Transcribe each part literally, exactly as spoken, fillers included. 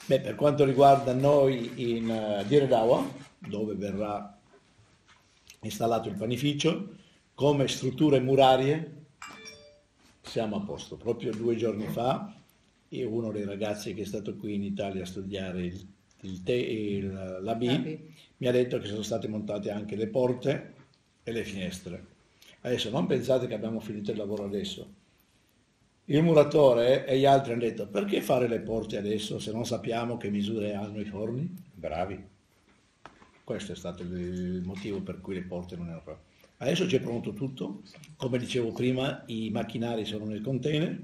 Beh, per quanto riguarda noi in uh, Dire Dawa, dove verrà installato il panificio, come strutture murarie siamo a posto. Proprio due giorni fa, e uno dei ragazzi che è stato qui in Italia a studiare il, il te, il, l'A B Capi? mi ha detto che sono state montate anche le porte e le finestre. Adesso non pensate che abbiamo finito il lavoro adesso. Il muratore e gli altri hanno detto perché fare le porte adesso se non sappiamo che misure hanno i forni? Bravi. Questo è stato il motivo per cui le porte non erano fatte. Adesso c'è pronto tutto, come dicevo prima, i macchinari sono nel container,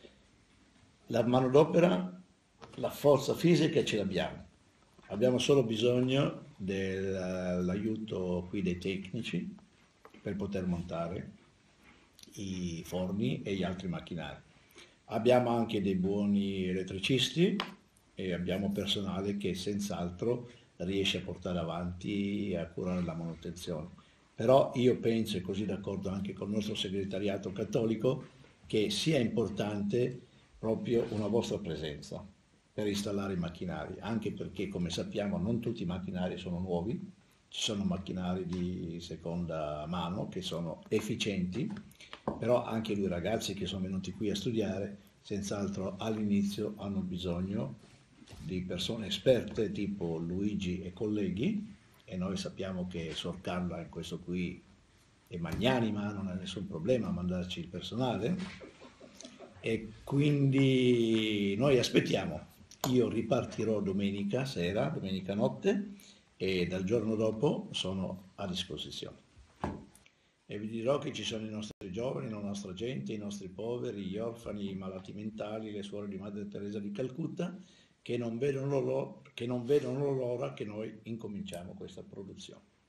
la manodopera, la forza fisica ce l'abbiamo. Abbiamo solo bisogno dell'aiuto qui dei tecnici per poter montare i forni e gli altri macchinari. Abbiamo anche dei buoni elettricisti e abbiamo personale che senz'altro riesce a portare avanti e a curare la manutenzione. Però io penso, e così d'accordo anche con il nostro segretariato cattolico, che sia importante proprio una vostra presenza per installare i macchinari, anche perché come sappiamo non tutti i macchinari sono nuovi, ci sono macchinari di seconda mano che sono efficienti, però anche lui ragazzi che sono venuti qui a studiare, senz'altro all'inizio hanno bisogno di persone esperte tipo Luigi e colleghi, e noi sappiamo che Sor Carla in questo qui è magnanima, non ha nessun problema a mandarci il personale, e quindi noi aspettiamo. Io ripartirò domenica sera, domenica notte, e dal giorno dopo sono a disposizione. E vi dirò che ci sono i nostri giovani, la nostra gente, i nostri poveri, gli orfani, i malati mentali, le suore di Madre Teresa di Calcutta, che non vedono l'ora che, non vedono l'ora che noi incominciamo questa produzione.